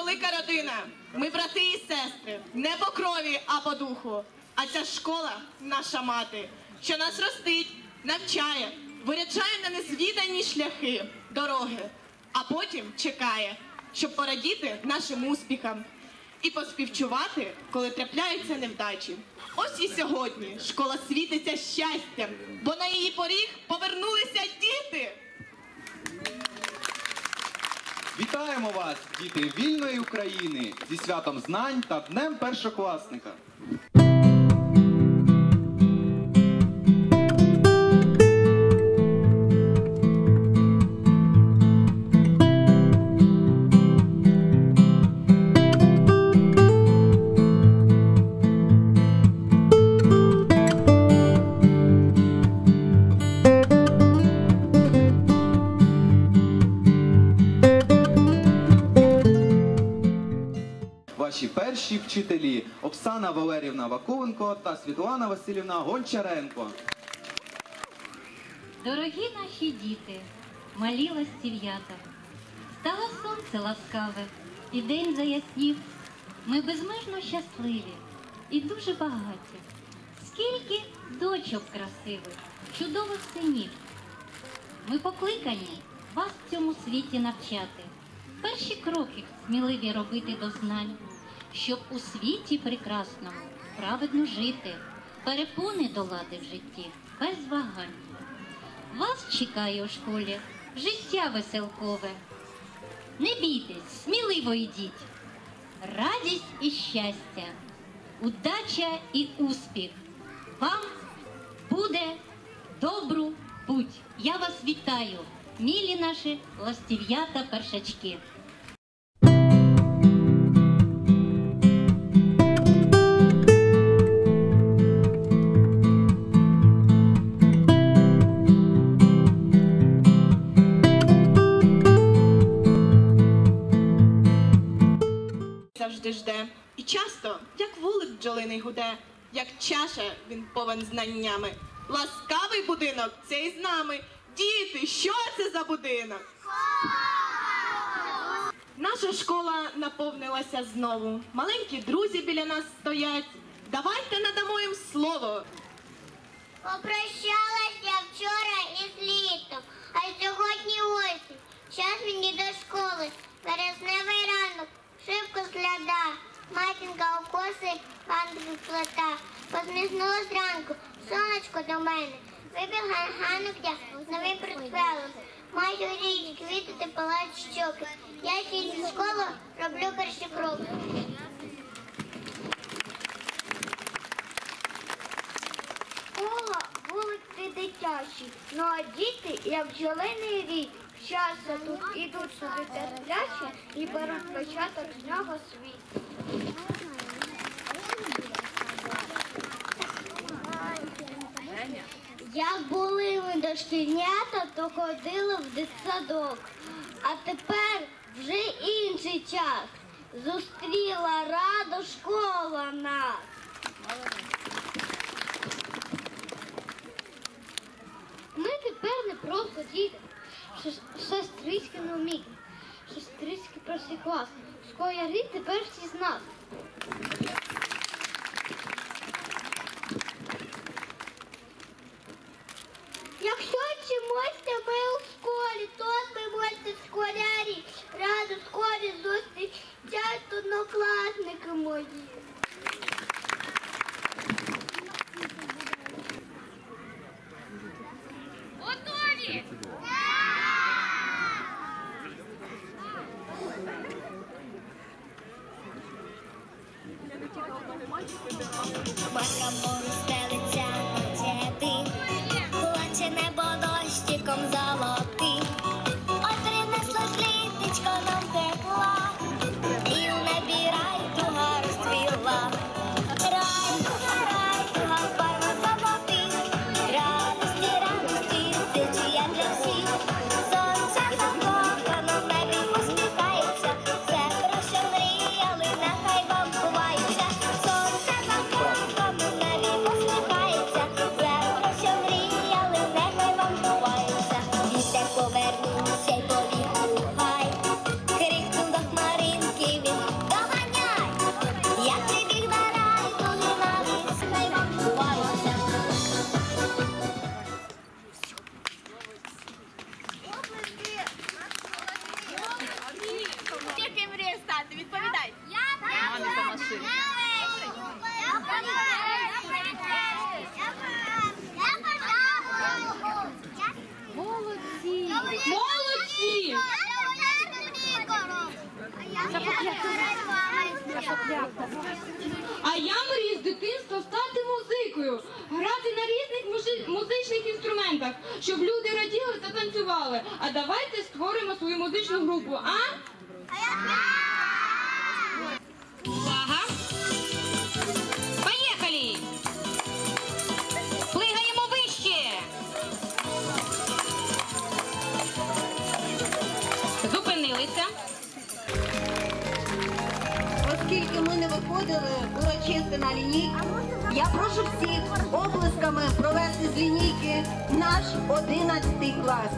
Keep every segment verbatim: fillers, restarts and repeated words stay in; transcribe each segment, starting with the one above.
велика родина. Ми брати і сестри, не по крові, а по духу. А ця школа – наша мати, що нас ростить, навчає, виряджає на незвідані шляхи, дороги, а потім чекає, щоб порадіти нашим успіхам і поспівчувати, коли трапляються невдачі. Ось і сьогодні школа світиться щастям, бо на її поріг повернулися діти. Вітаємо вас, діти вільної України, зі святом знань та Днем першокласника. Ваші перші вчителі Оксана Валерівна Вакуленко та Світлана Василівна Гончаренко. Дорогі наші діти, малі ластів'ята, стало сонце ласкаве, і день заяснів. Ми безмежно щасливі і дуже багаті. Скільки дочок красивих, чудових синів. Ми покликані вас в цьому світі навчати. Перші кроки сміливі робити до знань, щоб у світі прекрасному праведно жити, перепони долати в житті без вагань. Вас чекає у школі життя веселкове. Не бійтесь, сміливо йдіть. Радість і щастя, удача і успіх вам буде добру путь. Я вас вітаю, милі наші ластів'ята першачки. Завжди жде. І часто, як вулик бджолиний гуде, як чаша він повен знаннями. Ласкавий будинок цей з нами. Діти, що це за будинок? Наша школа наповнилася знову. Маленькі друзі біля нас стоять. Давайте надамо їм слово. Попрощалася вчора із літом, а сьогодні осінь. Час мені до школи, березневий ранок, шибко згляда, матінка у коси, гандрів плета. Посміхнула зранку, сонечко до мене, вибіг ганок з новим портфелем. Маю річ, квіти та палають щоки. Я ще зі школи роблю перші кроки. Школа, вулиці дитячі, ну а діти, як бджолиний рій, щастя тут ідуть собі терпляче і беруть початок з нього світ. Як були ми дошкільнята, то ходили в дитсадок, а тепер вже інший час. Зустріла радо школа нас. Ми тепер не просто діти, сестрицькі нові, сестрицькі перший клас. Школярі тепер всі з нас. Якщо вчимося ми у школі, то ми можете школярі. Раду в школі зустрічають однокласники мої. Готові? Батька поруч стелиться пакети, плаче небо дощиком золотий. Ой, принесло ж літечко нам тепла, і в небі райдуга розцвіла. Райдуга, райдуга, барва золотих, радості, радості, дитя для всіх. Сонце закохано в небі посміхається, все, про що мріяли, нехай вам ховається. Сонце закохано в небі посміхається. А я мрію з дитинства стати музикою, грати на різних мужи- музичних інструментах, щоб люди раділи та танцювали. А давайте створимо свою музичну групу, а? Увага! Поїхали! Плигаємо вище! Зупинилися. Оскільки ми не виходили урочисто на лінійку, я прошу всіх оплесками провести з лінійки наш одинадцятий клас.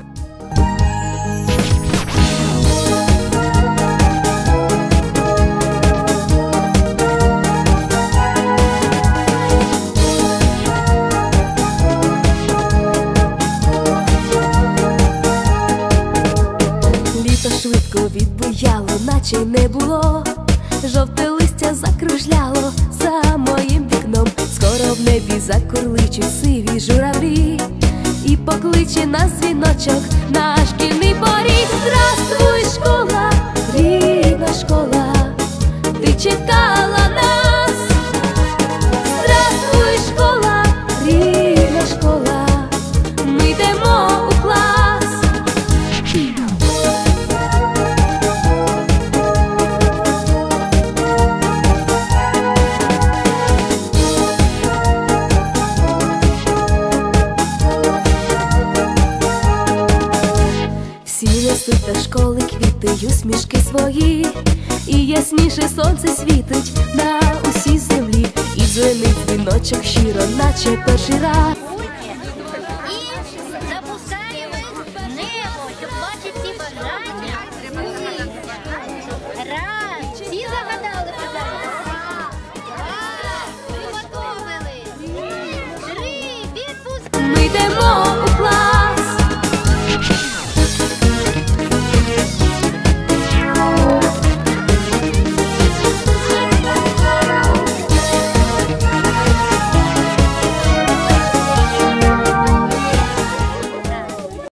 Літо швидко відбуяло, наче й не було. Жовте листя закружляло за моїм вікном. Скоро в небі закурличуть сиві журавлі і покличе нас дзвіночок на шкільний поріг. Здравствуй, школа, рідна школа, ти чекала нас. Здравствуй, школа, рідна школа, ми йдемо у клас. Несуть до школи квіти й усмішки свої, і ясніше сонце світить на усій землі, і дзвенить дзвіночок щиро, наче перший раз.